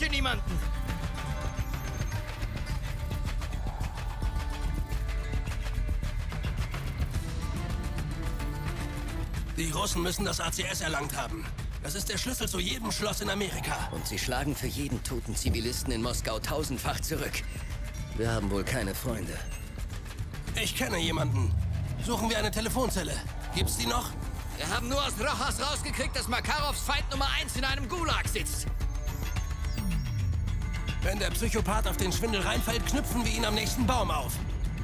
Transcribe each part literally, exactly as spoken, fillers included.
hier niemanden. Die Russen müssen das A C S erlangt haben. Das ist der Schlüssel zu jedem Schloss in Amerika. Und sie schlagen für jeden toten Zivilisten in Moskau tausendfach zurück. Wir haben wohl keine Freunde. Ich kenne jemanden. Suchen wir eine Telefonzelle. Gibt's die noch? Wir haben nur aus Rojas rausgekriegt, dass Makarovs Feind Nummer eins in einem Gulag sitzt. Wenn der Psychopath auf den Schwindel reinfällt, knüpfen wir ihn am nächsten Baum auf.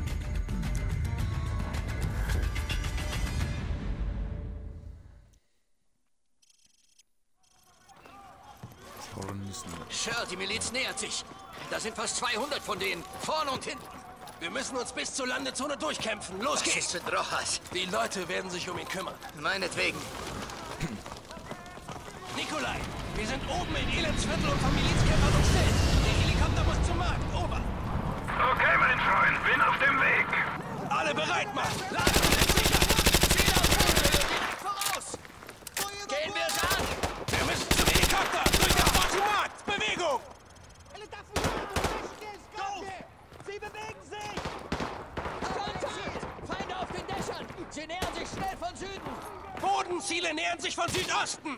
Sure, die Miliz nähert sich. Da sind fast zweihundert von denen, vorne und hinten. Wir müssen uns bis zur Landezone durchkämpfen. Los Was geht's! ist mit Rojas? Die Leute werden sich um ihn kümmern. Meinetwegen. Nikolai, wir sind oben in Elendsviertel und vom Milizkämpfer umstellt. Der Helikopter muss zum Markt. Ober! Okay, mein Freund, bin auf dem Weg. Alle bereit machen! Laden sind sicher! Ziel auf Höhe, direkt voraus! Gehen wir es an! Wir müssen zum Helikopter! Durchgefahrt zum Markt! Bewegung! Sie bewegen sich! Kontakt! Feinde auf den Dächern! Sie nähern sich schnell von Süden! Bodenziele nähern sich von Südosten!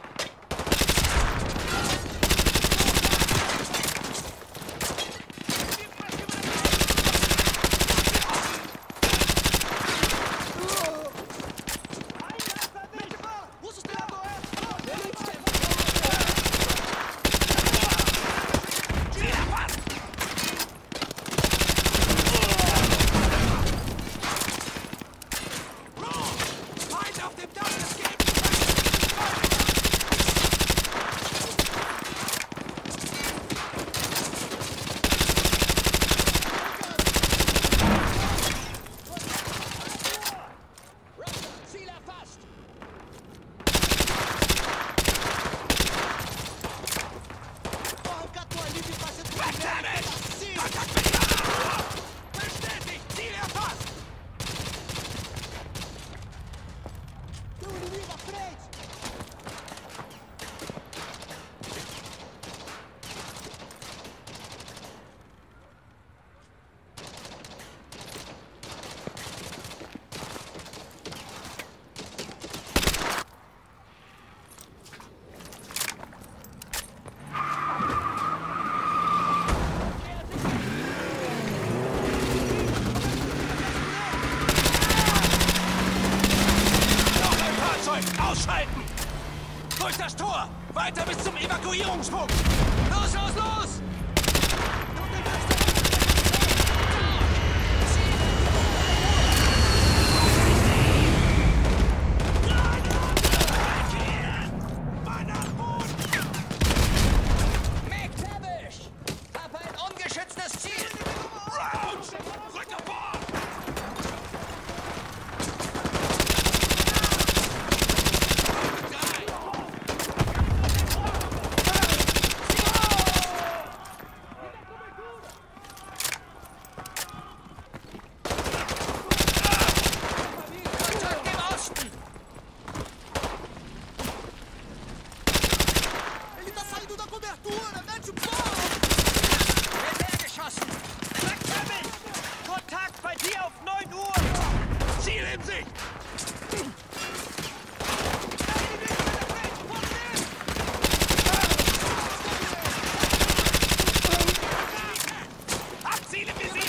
Ausschalten! Durch das Tor! Weiter bis zum Evakuierungspunkt! Los, los, los! McTavish! Hab ein ungeschütztes Ziel! Roach! Rück auf Bord! Kontakt bei dir auf neun Uhr! Ziel in Sicht! Hab Ziel im Visier!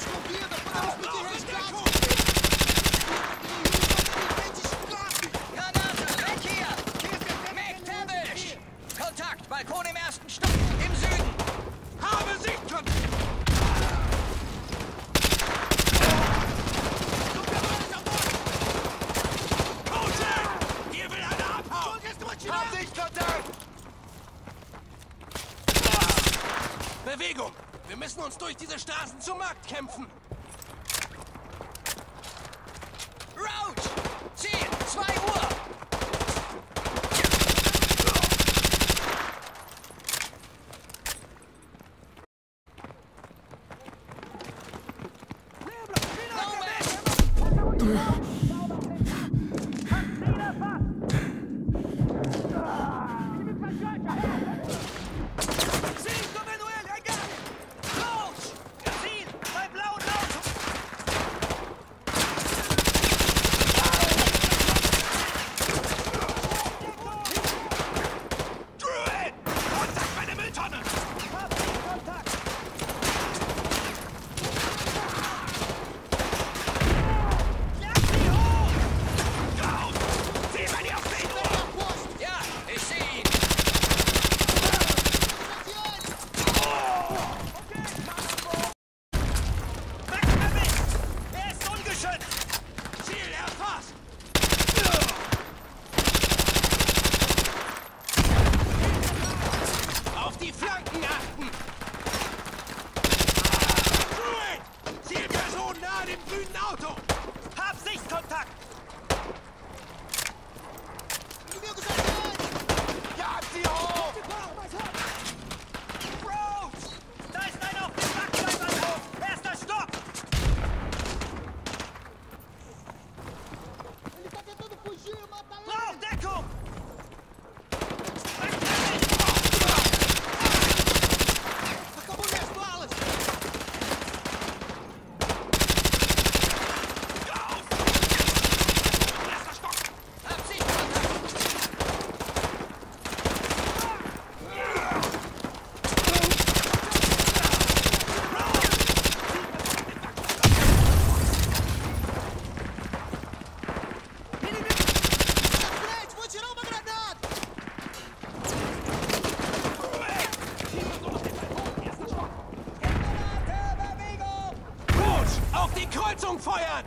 Granate, weg hier! McTavish! Kontakt, Balkon im ersten Stock, im Süden! Habe Sichtkontakt! Hier will einer abhauen! Hab Sichtkontakt! Bewegung! Wir müssen uns durch diese Straßen zum Markt kämpfen! Roach! Ziel, zwei Uhr! Sie Kreuzung feuern!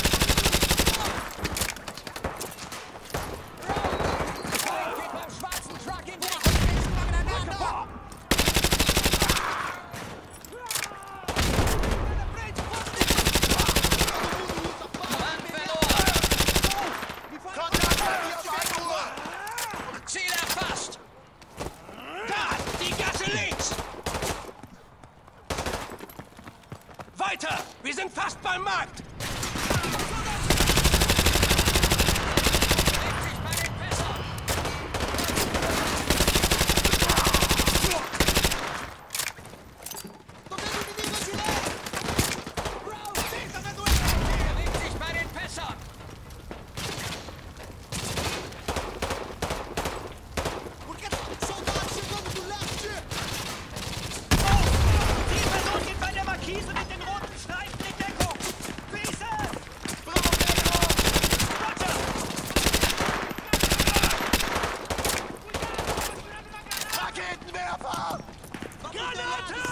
Geht beim schwarzen Truck in die Richtung aneinander! Mann verloren! Ziel erfasst! Da! Die Gasse links! Weiter! Wir sind fast beim Markt! Bewegt sich bei den Fässern! Die Person geht bei der Markise mit den roten Streifen in Deckung! Füße! Roger! Raketenwerfer! Granate!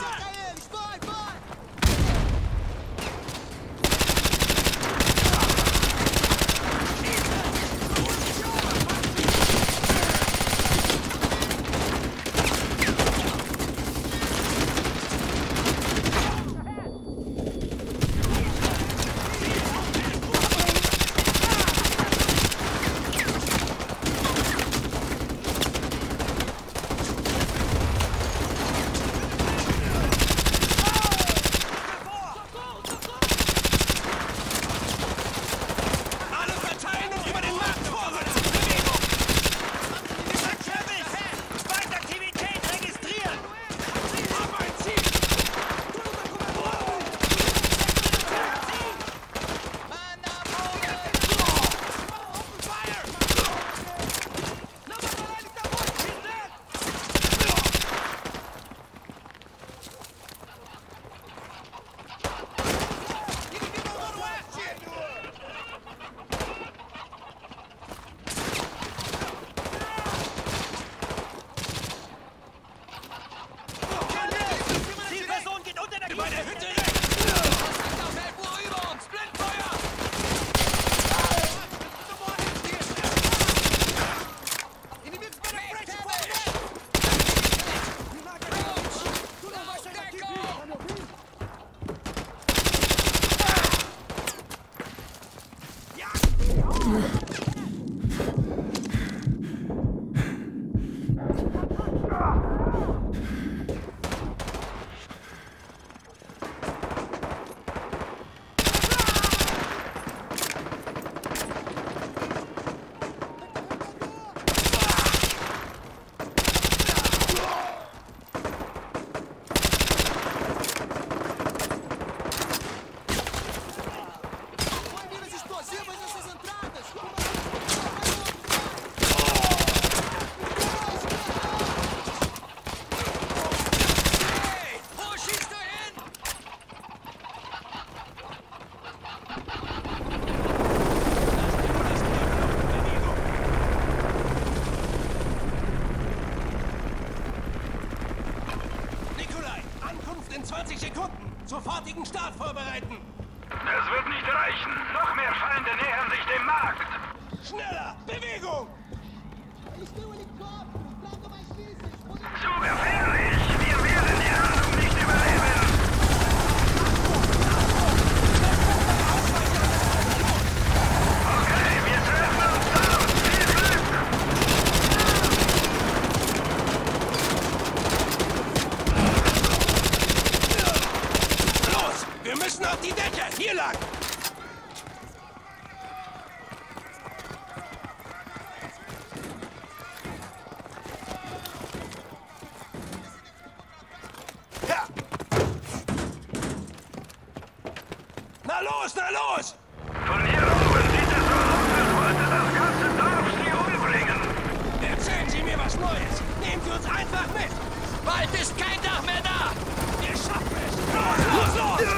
Alle verteilen und über den Markt vorrücken! Bewegung! Travis! Feindaktivität registriert! Hab ein Ziel! Mann am Boden! Zielperson geht unter der Bei der Kiste! Hütte rechts! Das fällt nur über uns! Blindfeuer! Make Tavish! Roach! Deckung! Hey! Wo schießt du hin? Nikolai, Ankunft in zwanzig Sekunden! Sofortigen Start vorbereiten! Das wird nicht reichen. Noch mehr Feinde nähern sich dem Markt. Schneller! Bewegung! Zu gefährlich. Wir werden die Landung nicht überleben. Okay, wir treffen uns dort. Viel Glück. Los! Wir müssen auf die Decke! Hier lang! Ja! Na los, na los! Von hier oben sieht es so aus, als wollte das ganze Dorf sie umbringen. Erzählen Sie mir was Neues! Nehmen Sie uns einfach mit! Bald ist kein Dach mehr da! Wir schaffen es! Los, los, los!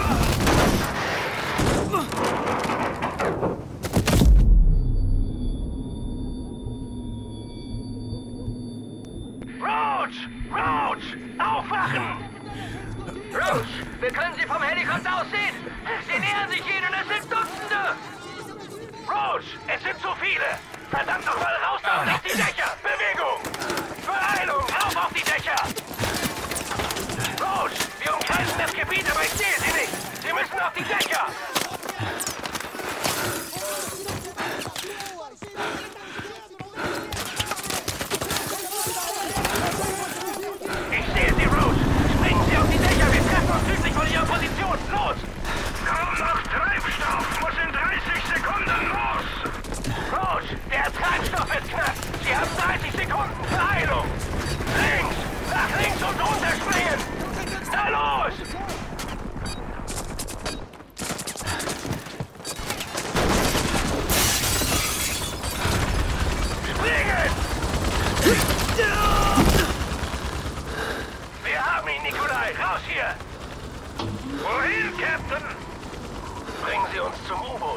Roach! Roach! Aufwachen! Roach, wir können sie vom Helikopter aus sehen. Sie nähern sich ihnen und es sind Dutzende. Roach, es sind zu viele. Verdammt nochmal raus da und auf die Dächer. Bewegung. Beeilung, rauf auf die Dächer. Roach, wir umkreisen das Gebiet, aber ich sehe sie nicht. Sie müssen auf die Dächer. Ich sehe sie, Roach. Springen Sie auf die Dächer. Wir treffen uns südlich von Ihrer Position. Los! Kaum noch Treibstoff. Muss in dreißig Sekunden los. Roach, der Treibstoff ist knapp. Sie haben dreißig Sekunden. Beeilung. Links. Nach links und runterspringen. Na los! Springen! Wir haben ihn, Nikolai. Raus hier! Wohin, Captain? Bringen Sie uns zum U-Boot.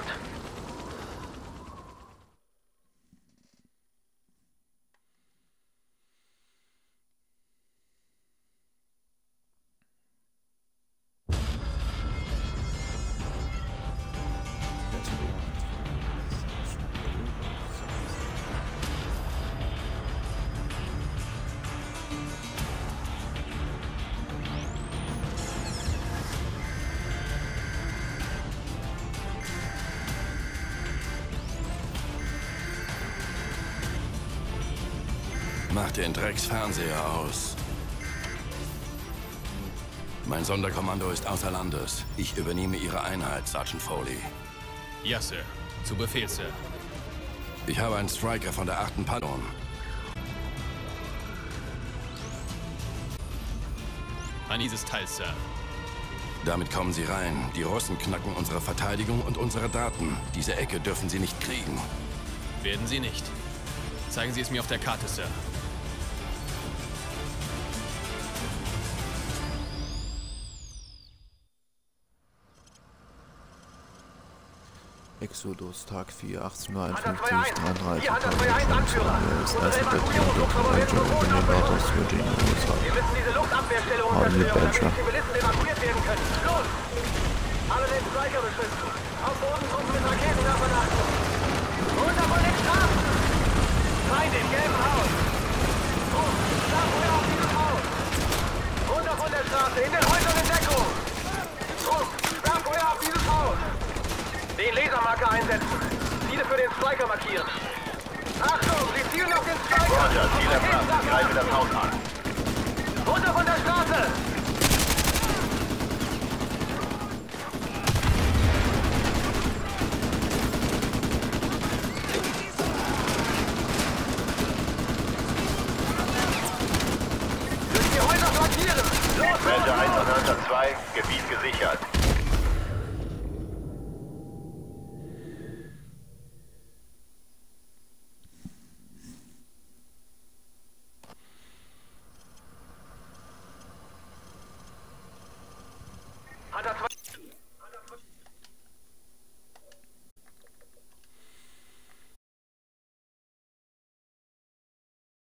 Mach den Drecksfernseher aus. Mein Sonderkommando ist außer Landes. Ich übernehme Ihre Einheit, Sergeant Foley. Ja, Sir. Zu Befehl, Sir. Ich habe einen Striker von der achten Pallon. An dieses Teil, Sir. Damit kommen Sie rein. Die Russen knacken unsere Verteidigung und unsere Daten. Diese Ecke dürfen Sie nicht kriegen. Werden Sie nicht. Zeigen Sie es mir auf der Karte, Sir. Exodus, Tag vier, Hunter zwei achtzehnhunderteinundfünfzig, eins. dreiunddreißig, Hier Hunter zwei eins, Anführer. das Unsere erste Bataillon der Evakuierungsluftbrücke werden Ranger von Boden in Nevada, abgebrochen. Virginia, Wir U S A. müssen diese Luftabwehrstellung Harley unterstützen, damit Badger. die Zivilisten evakuiert werden können. Los! Alle den Striker beschützen. Auf Bodentruppen mit Raketenwerfern achten. Runter von den Straßen! Feind im gelben Haus! Drum, Startfeuer auf dieses Haus! Runter von der Straße, in den Häusern in Deckung! Drum, Startfeuer auf dieses Haus! Den Lasermarker einsetzen. Ziele für den Striker markieren. Achtung, Sie zielen auf den Striker! Roger, Ziel erfasst. Ich greife das Haus an. Runter von der Straße! Durch die Häuser flankieren! Los, Ranger eins und Hunter zwei, Gebiet gesichert. Hunter zwei.